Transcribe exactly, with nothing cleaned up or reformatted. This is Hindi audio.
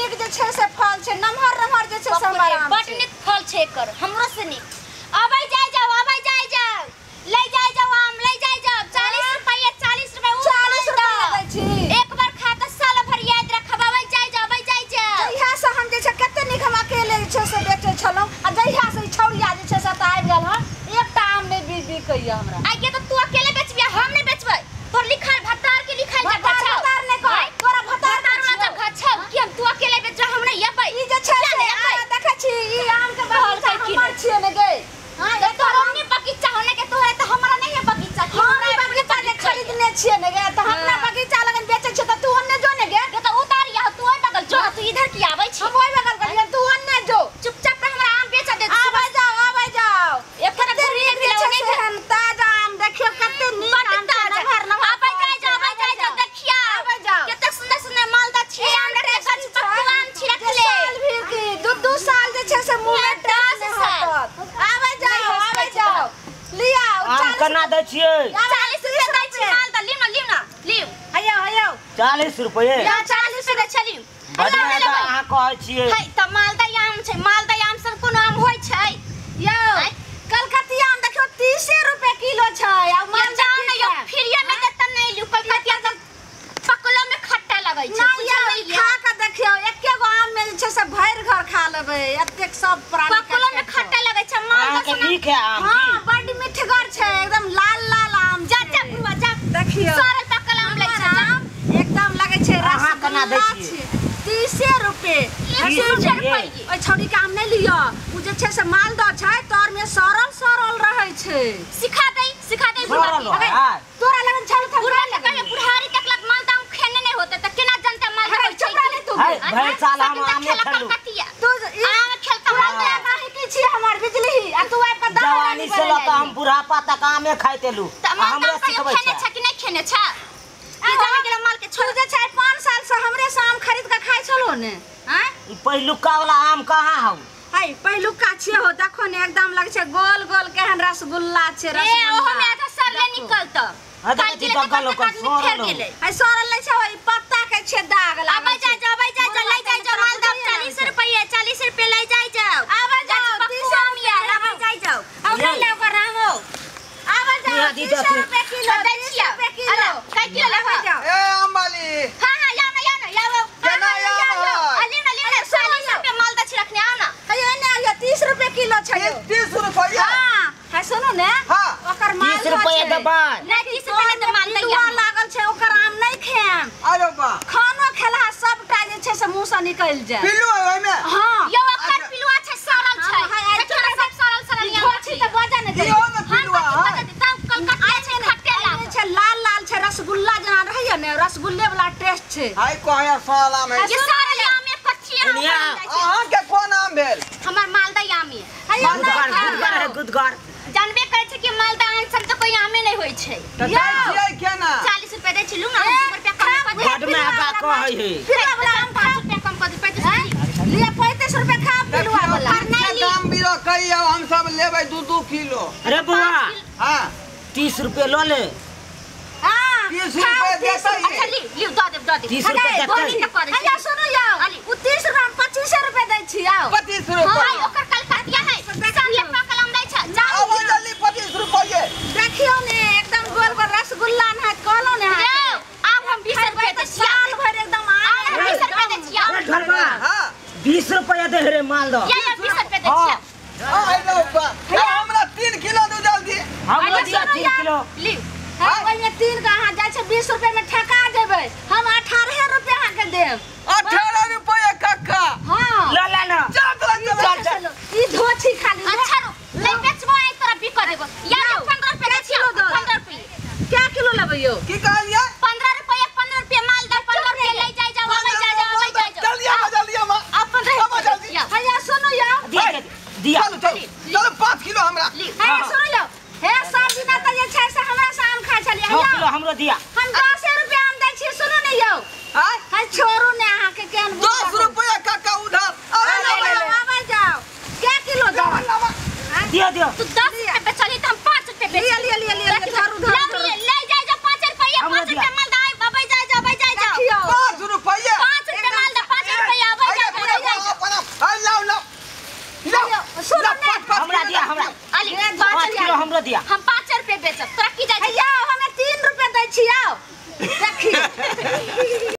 नीक जे छै से फल छै नमहर नमहर जे छै से हमारा बड नीक फल छै एकर हमरो से नीक अबै जाय जाओ अबै जाय जाओ ले जाय जाओ आम ले जाय जाओ चालीस रुपया चालीस रुपया चालीस रुपया दै छी एक बार खा के साल भर याद रखब अबै जाय जाओ अबै जाय जाओ जहिया से हम जे छै कते नीक हम अकेले जे छै से बेचै छलौं आ जहिया से छौरिया जे छै से त आबि गेल ह एकटा आम नै बिक बिकैया हमरा आगे तो तू अकेले बेचबे हम नै बेचबै तोर लिखल भतार के लिखल जा भतार नै कह तोरा भतार ना त घछौ कि हम तू अकेले बेच हम नै एबै ई जे छै से देखै छी ई आम के बगीचा हमर छियै ने गे हां ये तो हमने बगीचा होने के तो है तो हमरा नहीं है बगीचा कि हमरा बगीचा के खरीदने छियै ने गे त हमरा बगीचा लगन बेचै छ त तू ओन्ने जो ने गे तो उतार या तू ओइ बगल जो तू इधर की आबै छी हम ओइ बगल गलिए तू ओन्ने जो चुपचाप हमरा आम बेच दे आबै जाओ आबै जाओ एकर घुरी एक दिला नहीं हम ताजा आम देखियो कते नीक आम छै नमहर नमहर आबै जाय जाओ आबै जाय जाओ देखिया आबै जाओ कते सुंदर सुंदर मालदा छी आम रे गछ पकवान छी रखले साल भी की दू दू साल जे छै से मुंह में दस साल आबै जाओ आबै जाओ लिया आम केना दै छियै चालीस रुपया दै छी मालदा लिव ना लिव ना लिव हयौ हयौ चालीस रुपये या चालीस रुपया छली बढ़िया त अहाँ कहै छियै है त मालदा आम छै मालदा आम सब कोनो आम होय छै यौ कलकतिया आम देखियो तीस रुपए किलो छै आ मालदा आम नै फ्रीए में देत नै लिउ कलकतिया सब पकलो में खट्टा लगै छै नहीं खा के देखियो एके गो आम में जे छै से भर घर खा लेबै एतेक सब प्राणी पकलो में खट्टा लगै छै अहाँ के मालदा नीक है आम हां बड मीठगर छै एकदम लाल लाल आम जा जा बुआ जा देखियो सरल पकल आम लै छै आम एकदम लगे छै अहाँ केना दै छियै तीस रुपए तीस रुपए ओइ छौरी के आम नै लियो उ जे छै से मालदा छै तोर में सरल सरल रहै छै सिखा दे सिखा दे सरल बुढ़ा है तोरा लगन छल त बुढ़ा लगे बुढ़ारी तकलक मालदा आम खेने नै होते त केना जनता मालदा अरे चुप रह ले तू है भैर साल हम आम नै खेलू तू तू आम खेलता मालदा नहीं की छी हमर बिजली आ तू आइ पर जवानी से ल के हम बुढ़ापा तक आमे खाइते लू हमरे सिखबै खेने छ कि नै खेने छ ई जाने गेला माल के छोड़ जे छै पाँच साल से हमरे से आम खरीद के खाइ छलो ने हैं ई पहिलुका वाला आम कहाँ हौ हाय पहिलुका छिए हो देखो ने एकदम लगे छै गोल गोल केहन रसगुल्ला छै ए ओहो में रसगुल्ला आधा सरले निकलत अदा की बगल को सोरल हाय सरल नै छै ओइ पत्ता के छै दाग लागल आबै जा जा आबै जा जा ले जाय जा मालदा चालीस रुपया चालीस रुपया ले जाय जाओ आबै जाओ तीस रुपया आबै जाय जाओ हमरा ले ओकर रामो आबै जाओ तीस रुपया किलो दै तीस छियै रुपया किलो कै किलो लेबा ए अम्बाली हां हां या ना या ना या केना या अली ना ले चालीस रुपया मालदा छी रखने आ ना हाय एने आ तीस रुपया किलो छै यो तीस रुपया हां है सुनो ने हां ओकर माल तीस रुपया देबै नै तीस रुपया दे मालदा या लागल छै ओकर आम नै खाएम अरे बा खानो खेला सबटा जे छै से मुंह से निकल जाय पिल्लू है ओइ में हां यो ओकर पिलुआ छै सरल छै देखियो सब सरल सरल या छी त बजा ने दे इहो में पिल्लू है तब कलकतिया छै खट्टे लाग छै लाल लाल छै रसगुल्ला जना रहैया ने रसगुल्ले वाला टेस्ट छै हाय कहया साला में ये सरल आम में कच्ची आम अहाँ के कोन आम भेल हमर मालदा आम है गुदगर गुदगर है गुदगर जानबे करे छै कि मालदा आम सब त कोई आमे नै होय छै त दै छियै केना चालीस रुपया दै छी लू ना रुपया कम कर दे बड में आगा कहै है फिर वाला आम पाँच रुपया कम कर दे पैंतीस लिया पैंतीस रुपया खा पिलुआ वाला दाम बिरो कहियो हम सब लेबै दू दू किलो अरे बुआ हां तीस रुपये लो ले हां तीस रुपया देता अच्छा है ली ली द दे द दे तीस रुपया देतै अया सुनो यो अली उ तीस रुपया पच्चीस रुपया दै छी आओ पच्चीस रुपया हां ओकर कलकतिया है ये पकल आम दै छ जाओ अब जल्दी पच्चीस रुपया देखियो ने एकदम गोल गोल रसगुल्ला न कहलो ने आब हम बीस रुपया दे छी साल भर एकदम आम बीस रुपया दे छी अरे ढलवा हां बीस रुपया दे रे माल दो या या बीस रुपया दे छी हां हे लो बा हमरा तीन किलो दे जल्दी हम दिया तीन किलो ली हां ओइ में तीन का हां जाय छै बीस रुपया में ठका देबै हम अठारह रुपया के देब अठारह रुपया कक्का हां ला ला ना चल चल ई धोछी खाली अच्छा रो ले बेचबो एक तरह भी कर देबो या पंद्रह रुपया दे छी पंद्रह रुपया क्या किलो लेबै यो की कहलिए पंद्रह रुपया पंद्रह रुपया मालदा पंद्रह रुपया ले जाय जाओ ले जाय जाओ ले जाय जाओ जल्दी आ जल्दी आ अपन रह जल्दी भैया सुनो दिया हम पाँच रुपए बेचब तोरा